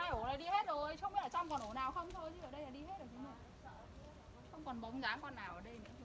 2 ổ này đi hết rồi, không biết ở trong còn ổ nào không thôi, chứ ở đây là đi hết rồi chúng mình. Không còn bóng dáng con nào ở đây nữa.